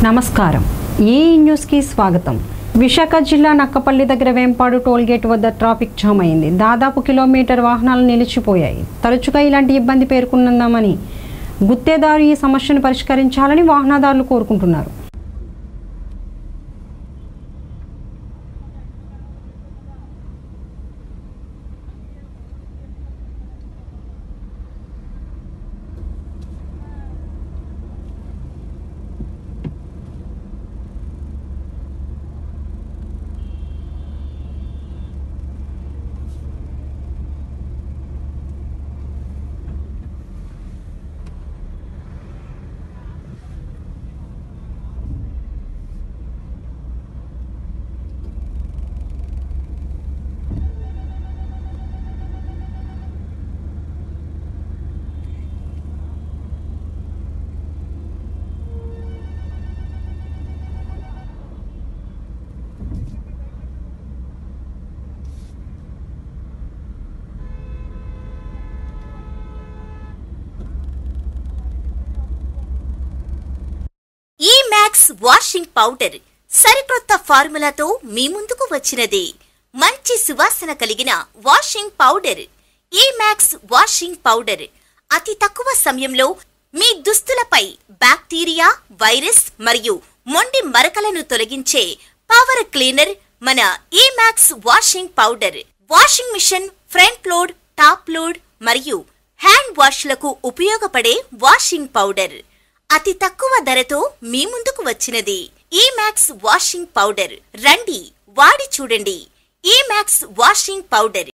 నమస్కారం ఈ న్యూస్ కి స్వాగతం। విశాఖ జిల్లా నక్కపల్లి దగ్గర వేంపాడు టోల్ గేట్ వద్ద ట్రాఫిక్ జామ్ అయింది। దాదాపు కిలోమీటర్ వాహనాలు నిలిచిపోయాయి। తరచుగా ఇలాంటి ఇబ్బంది పేర్కొన్నామని గుత్తేదారు ఈ సమస్యను పరిష్కరించాలని వాహనదారులు కోరుకుంటున్నారు। eenews వాషింగ్ పౌడర్ సరికొత్త ఫార్ములాతో మీ ముందుకు వచ్చినది। మంచి సువాసన కలిగిన washing powder eenews washing powder అతి తక్కువ సమయంలో మీ దుస్తులపై బ్యాక్టీరియా, వైరస్ మరియు మొండి మరకలను తొలగించే పవర్ క్లీనర్ మన eenews washing powder. Washing machine, front load, top load మరియు హ్యాండ్ వాష్లకు ఉపయోగపడే వాషింగ్ పౌడర్ అతి తక్కువ ధరతో మీ ముందుకు వచ్చినది। eenews వాషింగ్ పౌడర్ రండి వాడి చూడండి। eenews washing powder.